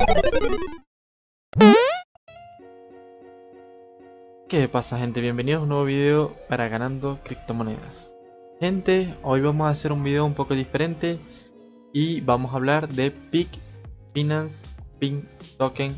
¿Qué pasa, gente? Bienvenidos a un nuevo video para ganando criptomonedas. Gente, hoy vamos a hacer un video un poco diferente y vamos a hablar de Peak Finance, Pink Token,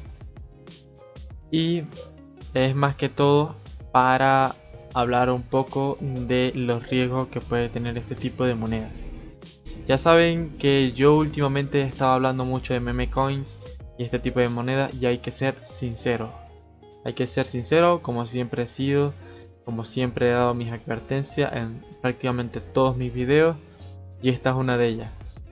y es más que todo para hablar un poco de los riesgos que puede tener este tipo de monedas. Ya saben que yo últimamente he estado hablando mucho de meme coins y este tipo de monedas, y hay que ser sincero. Hay que ser sincero, como siempre he sido, como siempre he dado mis advertencias en prácticamente todos mis videos, y esta es una de ellas.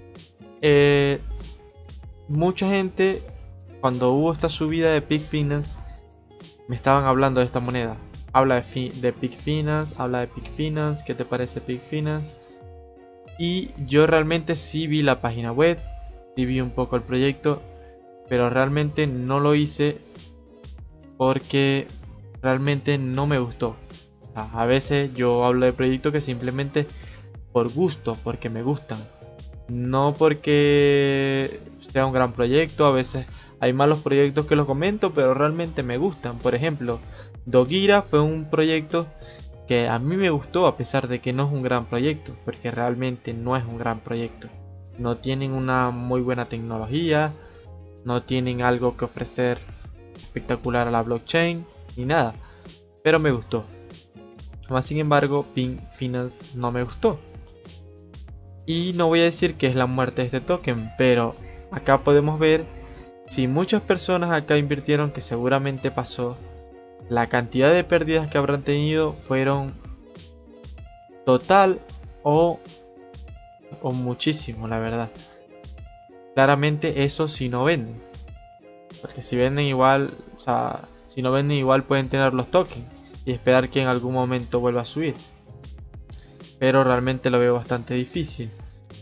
Mucha gente, cuando hubo esta subida de Peak Finance, me estaban hablando de esta moneda. Habla de Peak Finance, habla de Peak Finance, ¿qué te parece Peak Finance? Y yo realmente sí vi la página web, sí vi un poco el proyecto, pero realmente no lo hice porque realmente no me gustó. A veces yo hablo de proyectos que simplemente por gusto, porque me gustan, no porque sea un gran proyecto. A veces hay malos proyectos que los comento, pero realmente me gustan. Por ejemplo, Dogira fue un proyecto que a mí me gustó, a pesar de que no es un gran proyecto, porque realmente no es un gran proyecto. No tienen una muy buena tecnología, no tienen algo que ofrecer espectacular a la blockchain ni nada, pero me gustó. Más sin embargo, Pink Finance no me gustó, y no voy a decir que es la muerte de este token, pero acá podemos ver si muchas personas acá invirtieron, que seguramente pasó. La cantidad de pérdidas que habrán tenido fueron total o muchísimo, la verdad. Claramente eso si no venden, porque si venden igual, o sea, si no venden igual pueden tener los tokens y esperar que en algún momento vuelva a subir, pero realmente lo veo bastante difícil.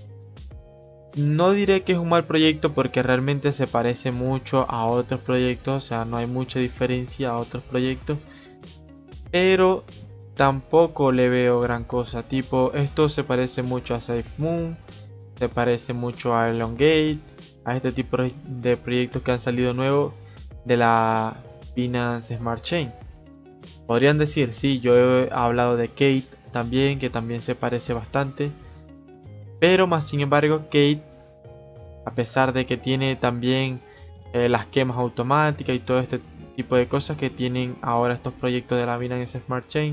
No diré que es un mal proyecto, porque realmente se parece mucho a otros proyectos, o sea, no hay mucha diferencia a otros proyectos, pero tampoco le veo gran cosa. Tipo, esto se parece mucho a SafeMoon, se parece mucho a Elongate, a este tipo de proyectos que han salido nuevos de la Binance Smart Chain. Podrían decir, sí, yo he hablado de Kate también, que también se parece bastante, pero más sin embargo Kate, a pesar de que tiene también las quemas automáticas y todo este tipo de cosas que tienen ahora estos proyectos de la Binance Smart Chain,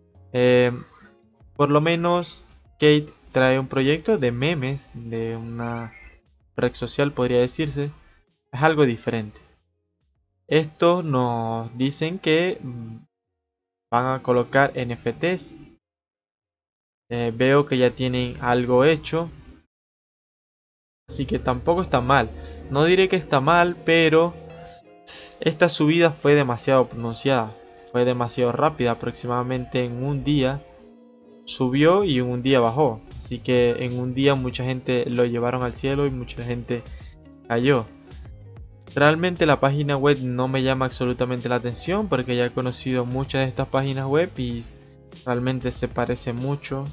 por lo menos Kate trae un proyecto de memes, de una red social, podría decirse. Es algo diferente. Estos nos dicen que van a colocar NFTs. Veo que ya tienen algo hecho, así que tampoco está mal. No diré que está mal, pero esta subida fue demasiado pronunciada, fue demasiado rápida. Aproximadamente en un día subió y en un día bajó, así que en un día mucha gente lo llevaron al cielo y mucha gente cayó. Realmente la página web no me llama absolutamente la atención, porque ya he conocido muchas de estas páginas web y realmente se parece mucho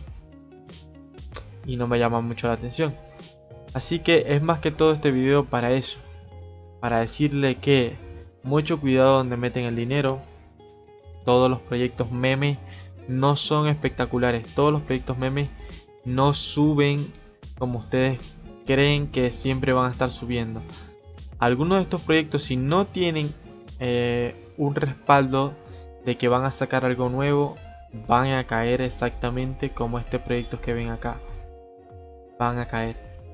y no me llama mucho la atención. Así que es más que todo este video para eso, para decirle que mucho cuidado donde meten el dinero. Todos los proyectos memes no son espectaculares, todos los proyectos memes no suben como ustedes creen que siempre van a estar subiendo. Algunos de estos proyectos, si no tienen un respaldo de que van a sacar algo nuevo, van a caer exactamente como este proyecto que ven acá. Van a caer.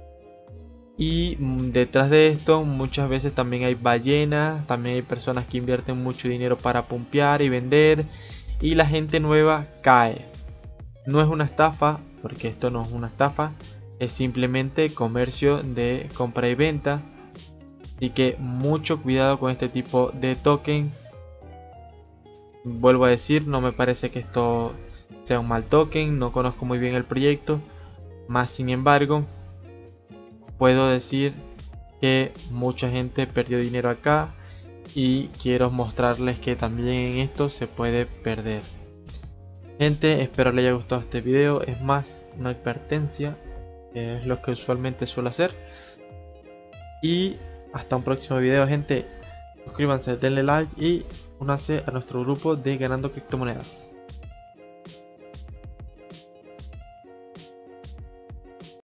Y detrás de esto muchas veces también hay ballenas, también hay personas que invierten mucho dinero para pumpear y vender, y la gente nueva cae. No es una estafa, porque esto no es una estafa, es simplemente comercio de compra y venta. Así que mucho cuidado con este tipo de tokens. Vuelvo a decir, no me parece que esto sea un mal token, no conozco muy bien el proyecto, más sin embargo puedo decir que mucha gente perdió dinero acá, y quiero mostrarles que también en esto se puede perder. Gente, espero les haya gustado este video. Es más una advertencia, es lo que usualmente suelo hacer. Y hasta un próximo video, gente. Suscríbanse, denle like y únanse a nuestro grupo de Ganando Criptomonedas.